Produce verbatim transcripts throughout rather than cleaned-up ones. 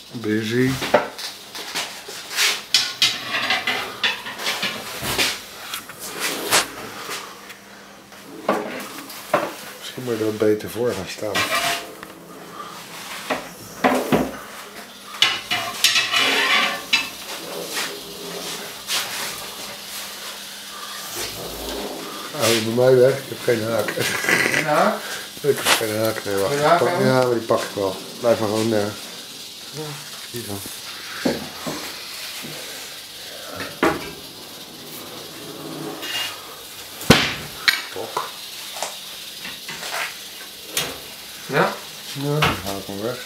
Busy. Misschien moet je er wat beter voor gaan staan. Hou je bij mij weg? Ik heb geen haak. Geen haak? Ik heb geen haak. Nee, wacht. Geen haak Pak, aan? ja, maar die pak ik wel. Blijf maar gewoon daar. Ja, hier dan. Pok. Ja? Ja, dan haal ik hem weg.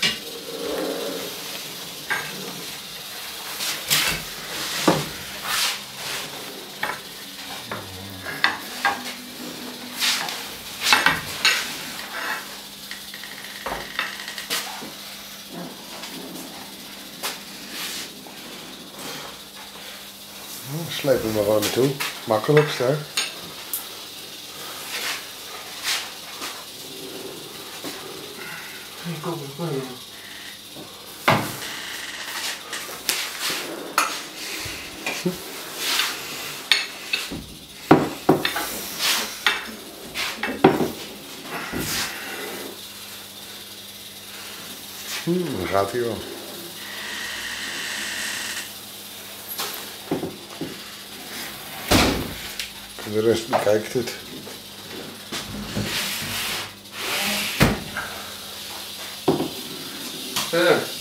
Sleep hem maar gewoon naartoe. Makkelijkst, hè? Kom, kom, kom. Hm, dan gaat hij wel. De rest bekijkt het. Zo.